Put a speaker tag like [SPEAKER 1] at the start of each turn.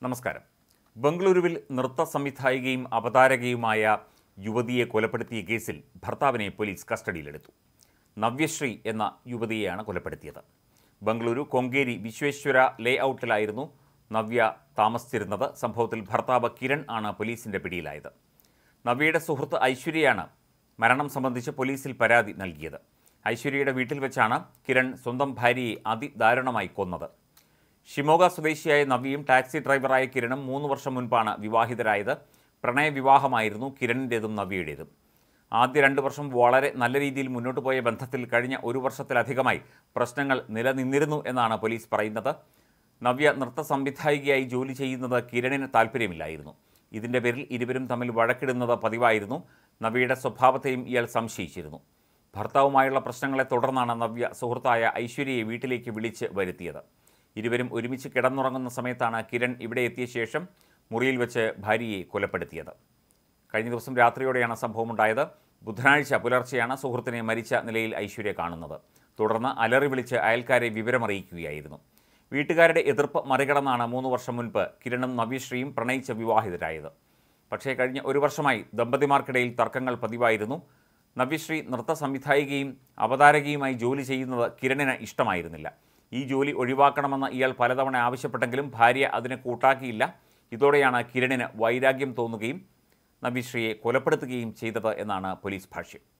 [SPEAKER 1] നമസ്കാരം. ബംഗളൂരുവിൽ നൃത്ത സംവിധായികയും അവതാരകയുമായ യുവതിയെ കൊലപ്പെടുത്തിയ കേസിൽ ഭർത്താവിനെ പോലീസ് കസ്റ്റഡിയിലെടുത്തു. നവ്യശ്രീ എന്ന യുവതിയെയാണ് കൊലപ്പെടുത്തിയത്. ബംഗളൂരു കൊങ്കേരി വിശ്വേശ്വര ലേ ഔട്ടിലായിരുന്നു നവ്യ താമസിച്ചിരുന്നത്. സംഭവത്തിൽ ഭർത്താവ് കിരൺ ആണ് പോലീസിന്റെ പിടിയിലായത്. നവ്യയുടെ സുഹൃത്ത് ഐശ്വര്യയാണ് മരണം സംബന്ധിച്ച് പോലീസിൽ പരാതി നൽകിയത്. ഐശ്വര്യയുടെ വീട്ടിൽ വെച്ചാണ് കിരൺ സ്വന്തം ഭാര്യയെ അതിദാരുണമായി കൊന്നത്. ഷിമോഗ സ്വദേശിയായ നവ്യയും ടാക്സി ഡ്രൈവറായ കിരണും 3 വർഷം മുൻപാണ് വിവാഹിതരായത്. പ്രണയവിവാഹമായിരുന്നു കിരണിൻ്റേതും നവ്യയുടേതും. ആദ്യ 2 വർഷം വളരെ നല്ല രീതിയിൽ മുന്നോട്ട് പോയ ബന്ധത്തിൽ കഴിഞ്ഞ 1 വർഷത്തിലധികമായി പ്രശ്നങ്ങൾ നിലനിന്നിരുന്നു എന്നാണ് പോലീസ് പറയുന്നത്. നവ്യ നൃത്ത സംവിധായികയായി ജോലി ചെയ്യുന്നത് കിരണിന് താല്പര്യമില്ലായിരുന്നു. ഇതിൻ്റെ പേരിൽ ഇരുവരും തമ്മിൽ വഴക്കിടുന്നത് പതിവായിരുന്നു. നവ്യയുടെ സ്വഭാവത്തെയും ഇയാൾ സംശയിച്ചിരുന്നു. ഭർത്താവുമായുള്ള പ്രശ്നങ്ങളെ തുടർന്നാണ് നവ്യ സുഹൃത്തായ ഐശ്വര്യയെ വീട്ടിലേക്ക് വിളിച്ച് വരുത്തിയത്. ഇരുവരും ഒരുമിച്ച് കിടന്നുറങ്ങുന്ന സമയത്താണ് കിരൺ ഇവിടെ എത്തിയ ശേഷം മുറിയിൽ വെച്ച് ഭാര്യയെ കൊലപ്പെടുത്തിയത്. കഴിഞ്ഞ ദിവസം രാത്രിയോടെയാണ് സംഭവമുണ്ടായത്. ബുധനാഴ്ച പുലർച്ചെയാണ് സുഹൃത്തിനെ മരിച്ച നിലയിൽ ഐശ്വര്യ കാണുന്നത്. തുടർന്ന് അലറി വിളിച്ച് അയൽക്കാരെ വിവരമറിയിക്കുകയായിരുന്നു. വീട്ടുകാരുടെ എതിർപ്പ് മറികടന്നാണ് 3 വർഷം മുൻപ് കിരണും നവ്യശ്രീയും പ്രണയിച്ച വിവാഹിതരായത്. പക്ഷേ കഴിഞ്ഞ 1 വർഷമായി ദമ്പതിമാർക്കിടയിൽ തർക്കങ്ങൾ പതിവായിരുന്നു. നവ്യശ്രീ നൃത്ത സംവിധായികയും അവതാരകയുമായി ജോലി ചെയ്യുന്നത് കിരണിന് ഇഷ്ടമായിരുന്നില്ല. ഈ ജോലി ഒഴിവാക്കണമെന്ന് ഇയാൾ പലതവണ ആവശ്യപ്പെട്ടെങ്കിലും ഭാര്യ അതിന് കൂട്ടാക്കിയില്ല. ഇതോടെയാണ് കിരണിന് വൈരാഗ്യം തോന്നുകയും നവ്യശ്രീയെ കൊലപ്പെടുത്തുകയും ചെയ്തത് എന്നാണ് പോലീസ് ഭാഷ്യം.